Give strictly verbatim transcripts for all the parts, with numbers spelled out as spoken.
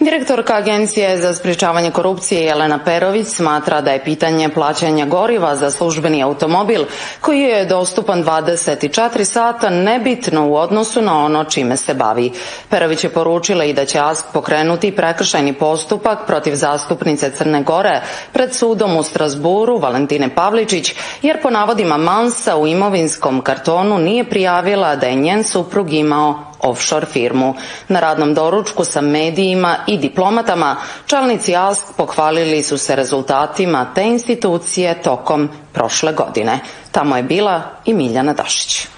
Direktorka Agencije za sprečavanje korupcije Jelena Perović smatra da je pitanje plaćanja goriva za službeni automobil, koji je dostupan dvadeset četiri sata, nebitno u odnosu na ono čime se bavi. Perović je poručila i da će A S K pokrenuti prekršajni postupak protiv zastupnice Crne Gore pred sudom u Strazburu Valentine Pavličić, jer po navodima Mansa u imovinskom kartonu nije prijavila da je njen suprug imao offshore firmu. Na radnom doručku sa medijima i diplomatama čelnici A S K pohvalili su se rezultatima te institucije tokom prošle godine. Tamo je bila i Miljana Dašić.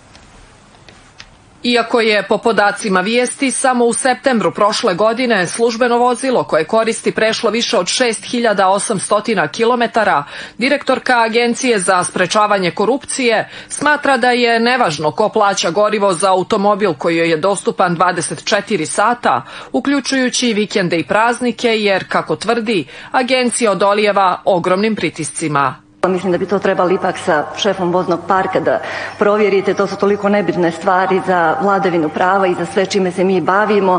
Iako je po podacima vijesti samo u septembru prošle godine službeno vozilo koje koristi prešlo više od šest hiljada osamsto kilometara, direktorka Agencije za sprečavanje korupcije smatra da je nevažno ko plaća gorivo za automobil koji joj je dostupan dvadeset četiri sata, uključujući vikende i praznike, jer, kako tvrdi, agencija odolijeva ogromnim pritiscima. Mislim da bi to trebali ipak sa šefom voznog parka da provjerite, to su toliko nebitne stvari za vladavinu prava i za sve čime se mi bavimo.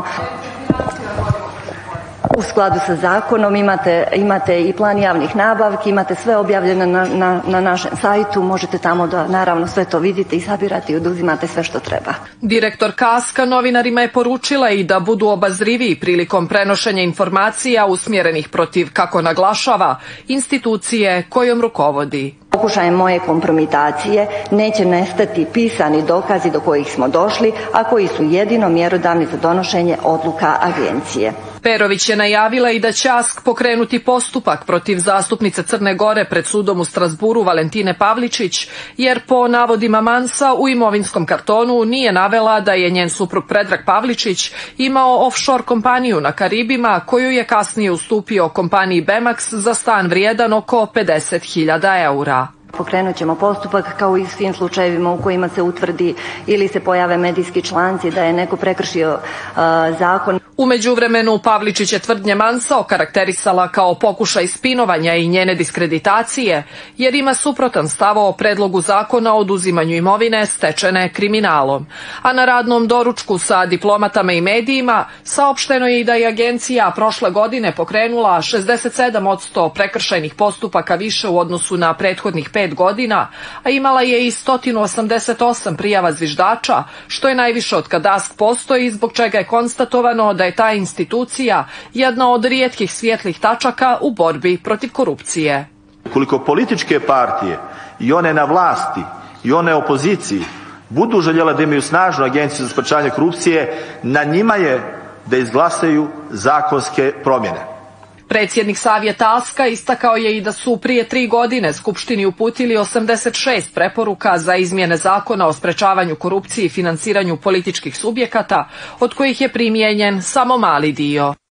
U skladu sa zakonom imate, imate i plan javnih nabavki, imate sve objavljeno na, na, na našem sajtu, možete tamo da naravno sve to vidite i sabirate i oduzimate sve što treba. Direktorka A S K-a novinarima je poručila i da budu obazriviji prilikom prenošenja informacija usmjerenih protiv, kako naglašava, institucije kojom rukovodi. Pokušajem moje kompromitacije neće nestati pisani dokazi do kojih smo došli, a koji su jedino mjerodavni za donošenje odluka agencije. Perović je najavila i da će A S K pokrenuti postupak protiv zastupnice Crne Gore pred sudom u Strazburu Valentine Pavličić, jer po navodima Mansa u imovinskom kartonu nije navela da je njen suprug Predrag Pavličić imao offshore kompaniju na Karibima, koju je kasnije ustupio kompaniji Bemax za stan vrijedan oko pedeset hiljada eura. Pokrenut ćemo postupak kao i u svim slučajevima u kojima se utvrdi ili se pojave medijski članci da je neko prekršio uh, zakon. U međuvremenu Pavličić je tvrdnje Mansa okarakterisala kao pokušaj spinovanja i njene diskreditacije, jer ima suprotan stav o predlogu zakona o oduzimanju imovine stečene kriminalom. A na radnom doručku sa diplomatama i medijima saopšteno je i da je agencija prošle godine pokrenula šezdeset sedam posto prekršajnih postupaka više u odnosu na prethodnih pet godina, a imala je i sto osamdeset osam prijava zviždača, što je najviše od kad A S K postoji, zbog čega je konstatovano da je ta institucija jedna od rijetkih svijetlih tačaka u borbi protiv korupcije. Ukoliko političke partije i one na vlasti i one opoziciji budu željela da imaju snažnu agenciju za sprečavanje korupcije, na njima je da izglasaju zakonske promjene. Predsjednik Savjeta A S K-a istakao je i da su prije tri godine Skupštini uputili osamdeset šest preporuka za izmjene zakona o sprečavanju korupcije i finansiranju političkih subjekata, od kojih je primijenjen samo mali dio.